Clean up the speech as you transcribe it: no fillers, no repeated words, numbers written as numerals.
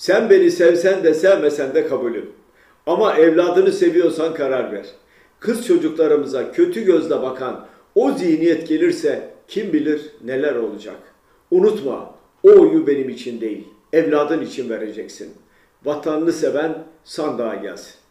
Sen beni sevsen de sevmesen de kabulüm. Ama evladını seviyorsan karar ver. Kız çocuklarımıza kötü gözle bakan o zihniyet gelirse kim bilir neler olacak. Unutma, o oyu benim için değil, evladın için vereceksin. Vatanını seven sandığa gelsin.